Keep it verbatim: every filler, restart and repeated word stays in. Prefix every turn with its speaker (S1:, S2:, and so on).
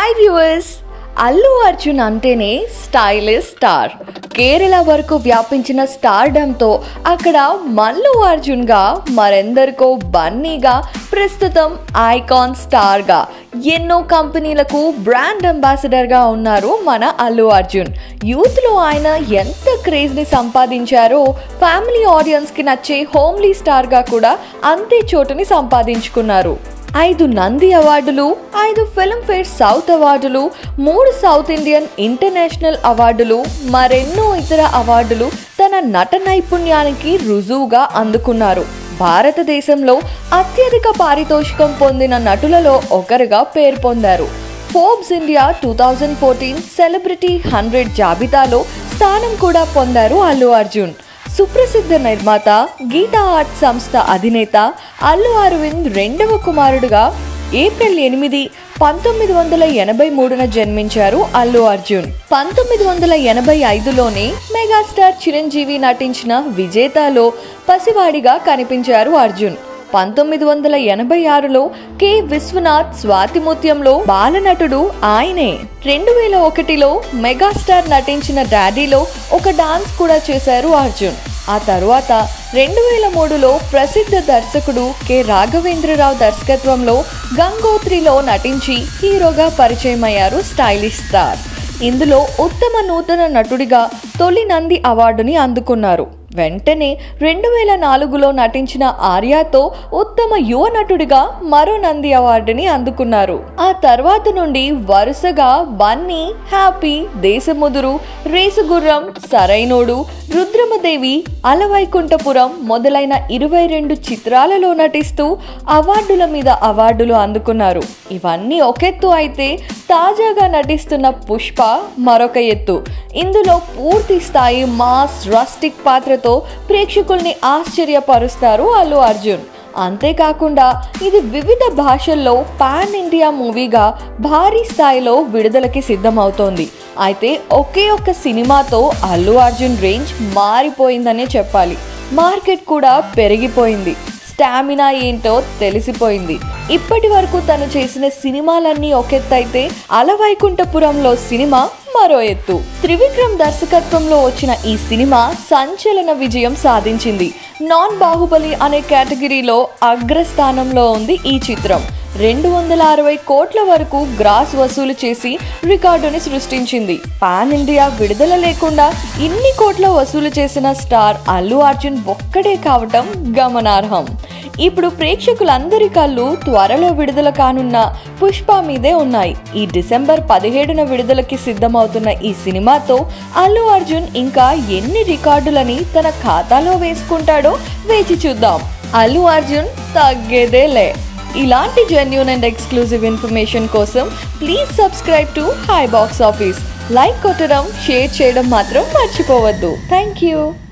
S1: Hi viewers, Allu Arjun అంటేనే stylish star. Kerala వరకు వ్యాపించిన స్టార్డమ్తో అక్కడ మల్లు అర్జున్గా, మరెందరికో బన్నీగా, ప్రస్తుతం ఐకాన్ స్టార్గా, ఎన్నో కంపెనీలకు బ్రాండ్ అంబాసిడర్గా ఉన్నారు మన అల్లు అర్జున్. యూత్లో ఆయన ఎంత క్రేజ్ని సంపాదించారో ఫ్యామిలీ ఆడియన్స్కి నచ్చే హోమ్లీ స్టార్గా కూడా అంతే చోటుని సంపాదించుకున్నారు. ఐదు నంది అవార్డులు, ఐదు ఫిల్మ్ఫేర్ సౌత్ అవార్డులు, మూడు సౌత్ ఇండియన్ ఇంటర్నేషనల్ అవార్డులు, మరెన్నో ఇతర అవార్డులు తన నట నైపుణ్యానికి రుజువుగా అందుకున్నారు. భారతదేశంలో అత్యధిక పారితోషికం పొందిన నటులలో ఒకరుగా పేరు పొందారు. Forbes India two thousand fourteen celebrity hundred జాబితాలో స్థానం కూడా పొందారు అల్లు అర్జున్. సుప్రసిద్ధ నిర్మాత, గీతా ఆర్ట్ సంస్థ అధినేత అల్లు అరవింద్ రెండవ కుమారుడుగా ఏప్రిల్ ఎనిమిది పంతొమ్మిది వందల ఎనభై మూడున జన్మించారు అల్లు అర్జున్. పంతొమ్మిది వందల ఎనభై ఐదులోనే మెగాస్టార్ చిరంజీవి నటించిన విజేతలో పసివాడిగా కనిపించారు అర్జున్. పంతొమ్మిది వందల ఎనభై ఆరులో కె విశ్వనాథ్ స్వాతిముత్యంలో బాలనటుడు ఆయనే. రెండు వేల ఒకటిలో మెగాస్టార్ నటించిన డాడీలో ఒక డాన్స్ కూడా చేశారు అర్జున్. ఆ తరువాత రెండు వేల మూడులో ప్రసిద్ధ దర్శకుడు కె రాఘవేంద్రరావు దర్శకత్వంలో గంగోత్రిలో నటించి హీరోగా పరిచయమయ్యారు స్టైలిష్ స్టార్. ఇందులో ఉత్తమ నూతన నటుడిగా తొలి నంది అవార్డుని అందుకున్నారు. వెంటనే రెండు వేల నాలుగులో నటించిన ఆర్యాతో ఉత్తమ యువ నటుడిగా మరో నంది అవార్డుని అందుకున్నారు. ఆ తర్వాత నుండి వరుసగా బన్నీ, హ్యాపీ, దేశముదురు, రేసుగుర్రం, సరైనోడు, రుద్రమదేవి, అలవైకుంఠపురం మొదలైన ఇరవై రెండు చిత్రాలలో నటిస్తూ అవార్డుల మీద అవార్డులు అందుకున్నారు. ఇవన్నీ ఒకెత్తు అయితే తాజాగా నటిస్తున్న పుష్ప మరొక ఎత్తు. ఇందులో పూర్తి స్థాయి మాస్ రస్టిక్ పాత్రతో ప్రేక్షకుల్ని ఆశ్చర్యపరుస్తారు అల్లు అర్జున్. అంతేకాకుండా ఇది వివిధ భాషల్లో పాన్ ఇండియా మూవీగా భారీ స్థాయిలో విడుదలకి సిద్ధమవుతోంది. అయితే ఒకే ఒక్క సినిమాతో అల్లు అర్జున్ రేంజ్ మారిపోయిందనే చెప్పాలి. మార్కెట్ కూడా పెరిగిపోయింది. స్టామినా ఏంటో తెలిసిపోయింది. ఇప్పటి వరకు తను చేసిన సినిమాలన్నీ ఒకెత్తైతే అలవైకుంఠపురంలో సినిమా మరో ఎత్తు. త్రివిక్రమ్ దర్శకత్వంలో వచ్చిన ఈ సినిమా సంచలన విజయం సాధించింది. నాన్ బాహుబలి అనే కేటగిరీలో అగ్రస్థానంలో ఉంది ఈ చిత్రం. రెండు వందల అరవై కోట్ల వరకు గ్రాస్ వసూలు చేసి రికార్డుని సృష్టించింది. పాన్ ఇండియా విడుదల లేకుండా ఇన్ని కోట్ల వసూలు చేసిన స్టార్ అల్లు అర్జున్ ఒక్కడే కావటం గమనార్హం. ఇప్పుడు ప్రేక్షకులందరి కళ్ళు త్వరలో విడుదల కానున్న పుష్ప మీదే ఉన్నాయి. ఈ డిసెంబర్ పదిహేడున విడుదలకి సిద్ధమవుతున్న ఈ సినిమాతో అల్లు అర్జున్ ఇంకా ఎన్ని రికార్డులని తన ఖాతాలో వేసుకుంటాడో వేచి చూద్దాం. అల్లు అర్జున్ తగ్గేదేలే. ఇలాంటి జెన్యూన్ అండ్ ఎక్స్క్లూజివ్ ఇన్ఫర్మేషన్ కోసం please subscribe to hi box office. Like కొట్టడం, షేర్ చేయడం మాత్రం మర్చిపోవద్దు. Thank you.